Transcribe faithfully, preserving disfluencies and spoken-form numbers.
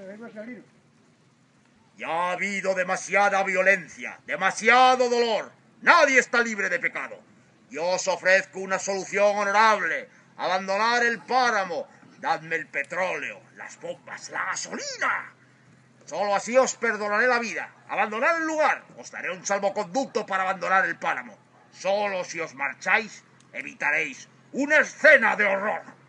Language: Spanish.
Ya ha habido demasiada violencia, demasiado dolor. Nadie está libre de pecado. Yo os ofrezco una solución honorable. Abandonar el páramo. Dadme el petróleo, las bombas, la gasolina. Solo así os perdonaré la vida. Abandonad el lugar. Os daré un salvoconducto para abandonar el páramo. Solo si os marcháis, evitaréis una escena de horror.